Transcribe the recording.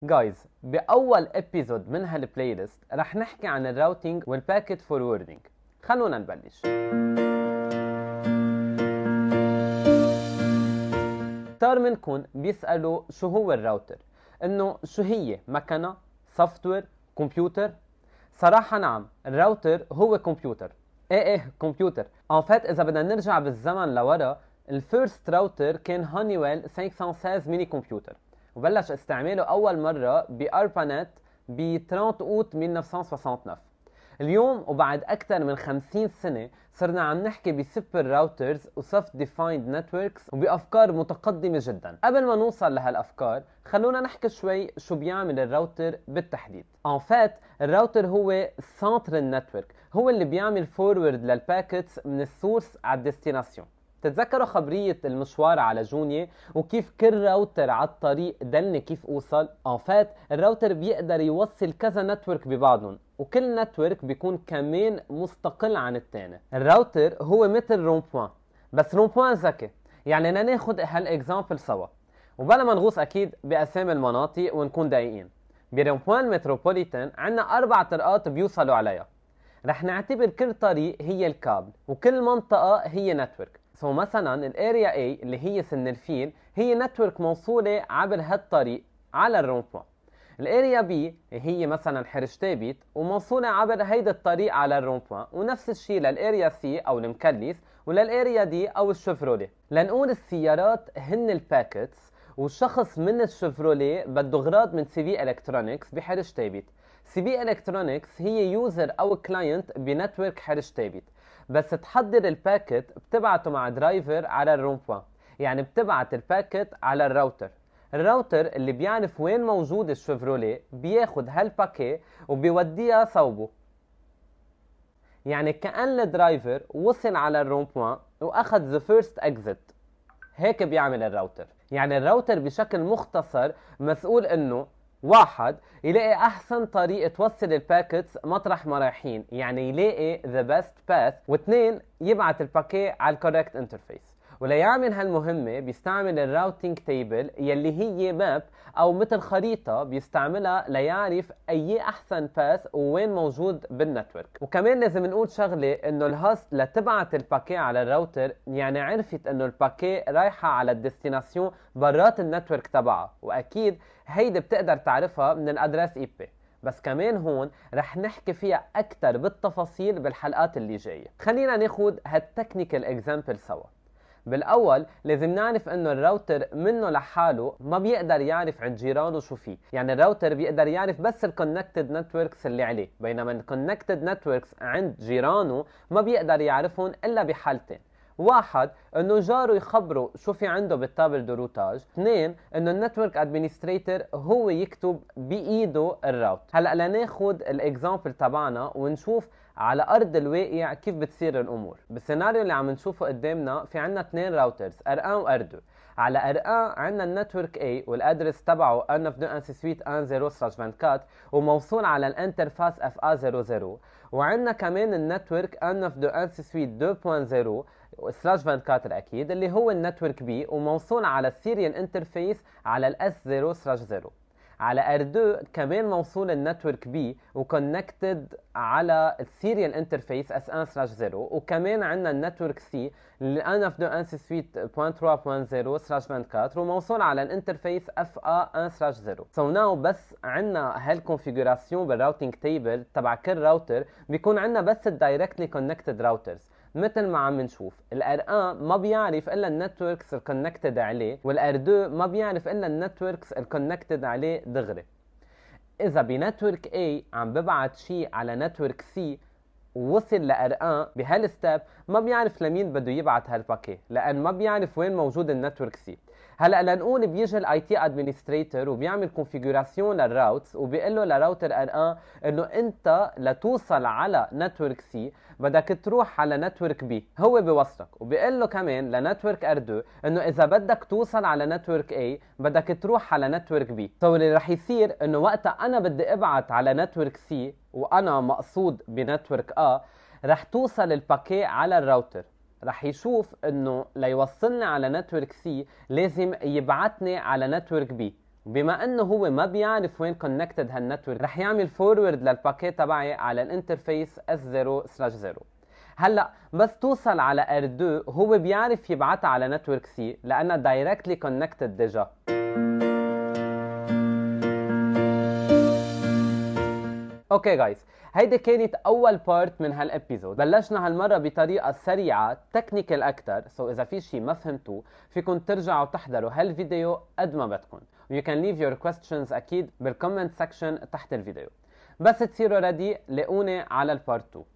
جايز، بأول ابيزود من هالبلاي ليست رح نحكي عن الراوتينج والباكيت فوروردينج. خلونا نبلش. كتار منكم بيسألوا شو هو الراوتر، انه شو هي مكنة، سوفت وير، كمبيوتر؟ صراحة نعم، الراوتر هو كمبيوتر. ايه كمبيوتر. فات اذا بدنا نرجع بالزمن لورا، الفيرست راوتر كان هونيويل 516 ميني كمبيوتر، وبلش استعماله اول مرة باربانت ب 30 اوت 1969. اليوم وبعد أكثر من 50 سنة صرنا عم نحكي بسوبر راوترز وسوفت ديفايند نتوركس وبأفكار متقدمة جدا. قبل ما نوصل لهالأفكار خلونا نحكي شوي شو بيعمل الراوتر بالتحديد. فات الراوتر هو سنتر النتورك، هو اللي بيعمل فورورد للباكيتس من السورس على الديستناسيون. تتذكروا خبرية المشوار على جونية وكيف كل راوتر على الطريق دلني كيف اوصل؟ فات الراوتر بيقدر يوصل كذا نتورك ببعضهم، وكل نتورك بيكون كمان مستقل عن الثاني. الراوتر هو مثل رومبوان، بس رومبوان ذكي. يعني ناخد هالاكزامبل سوا، وبلا ما نغوص اكيد باسامي المناطق ونكون دقيقين. برومبوان متروبوليتان عندنا 4 طرقات بيوصلوا عليها. رح نعتبر كل طريق هي الكابل، وكل منطقة هي نتورك. مثلا الاريا A اللي هي سن الفيل هي نتورك موصولة عبر هالطريق على الرومبوان. الاريا B هي مثلا حرشتابيت وموصولة عبر هيدا الطريق على الرومبوان، ونفس الشيء للاريا C او المكليس وللاريا D او الشفرولي. لنقول السيارات هن الباكيتس، والشخص من الشفرولي بده اغراض من سي في الكترونكس بحرشتابيت. سي في الكترونكس هي يوزر او كلاينت بنتورك حرشتابيت، بس تحضر الباكيت بتبعته مع درايفر على الرومبوان. يعني بتبعت الباكيت على الراوتر. الراوتر اللي بيعرف وين موجود الشفرولي بياخد هالباكي وبيوديها صوبه. يعني كأن الدرايفر وصل على الرومبوان واخد the first exit. هيك بيعمل الراوتر. يعني الراوتر بشكل مختصر مسؤول انه 1 يلاقي احسن طريقة توصل الباكيتس مطرح ما رايحين، يعني يلاقي the best path، و2 يبعت الباكي على الكوريكت انترفيس. وليعمل هالمهمة بيستعمل الراوتينج تيبل يلي هي ماب او مثل خريطة بيستعملها ليعرف اي احسن باث ووين موجود بالنتورك. وكمان لازم نقول شغلة، انه الهوست لتبعت الباكي على الراوتر يعني عرفت انه الباكي رايحة على الديستناسيون برات النتورك تبعها، واكيد هيدي بتقدر تعرفها من الادرس اي بي. بس كمان هون رح نحكي فيها اكثر بالتفاصيل بالحلقات اللي جاية. خلينا ناخد هالتكنيكال اكزامبل سوا. بالاول لازم نعرف انه الراوتر منه لحاله ما بيقدر يعرف عند جيرانه شو فيه. يعني الراوتر بيقدر يعرف بس الكونكتد نتوركس اللي عليه، بينما الكونكتد نتوركس عند جيرانه ما بيقدر يعرفهم الا بحالتين: 1 انه جاره يخبره شو في عنده بالتابل دو روتاج، 2 انه النتورك ادمنستريتور هو يكتب بايده الراوت. هلا لناخد الاكزامبل تبعنا ونشوف على ارض الواقع كيف بتصير الامور. بالسيناريو اللي عم نشوفه قدامنا في عندنا 2 راوترز، ار1 وار2. على ار1 عندنا النتورك A والادرس تبعه 192.168.10/24 وموصول على الانترفاس FA00، وعندنا كمان النتورك 192.2.0/24 اكيد اللي هو النتورك B وموصول على السيريال انترفيس على الاس0/0. على ار2 كمان موصول النتورك B وكونكتد على السيريال انترفيس S1/0، وكمان عندنا النتورك C اللي 192.3.0/24 وموصول على الانترفيس FA1/0. ناو بس عندنا هالكونفيجوراسيون بالراوتينج تيبل تبع كل راوتر بيكون عندنا بس الدايركتلي كونكتد راوترز. مثل ما عم نشوف الار1 ما بيعرف الا النتوركس الكونكتد عليه، والار2 ما بيعرف الا النتوركس الكونكتد عليه دغري. اذا بنتورك A عم ببعت شيء على نتورك C ووصل لار1 بهالستاب ما بيعرف لمين بده يبعت هالباكي، لان ما بيعرف وين موجود النتورك C. هلا لنقول بيجي الاي تي ادمنستريتور وبيعمل كونفيجوراسيون للراوتس وبيقول له لراوتر ار1 انه انت لتوصل على نتورك سي بدك تروح على نتورك بي. هو بيوصلك وبيقول له كمان لنتورك ار2 انه اذا بدك توصل على نتورك اي بدك تروح على نتورك بي. اللي رح يصير انه وقتها انا بدي ابعت على نتورك سي وانا مقصود بنتورك رح توصل الباكي على الراوتر. رح يشوف انه ليوصلني على نتورك سي لازم يبعتني على نتورك بي، وبما انه هو ما بيعرف وين كونكتد هالنتورك رح يعمل فورورد للباكيت تبعي على الانترفيس S0/0. هلا بس توصل على R2 هو بيعرف يبعتها على نتورك سي لانها دايركتلي كونكتد ديجا. اوكي جايز، هيدي كانت اول بارت من هالابيزود. بلشنا هالمره بطريقه سريعه تكنيكال اكثر، اذا في شيء ما فهمتوه فيكم ترجعوا تحضروا هالفيديو قد ما بدكم. You can leave your questions اكيد بالكومنت سكشن تحت الفيديو. بس تصيروا ريدي لاقوني على البارت 2.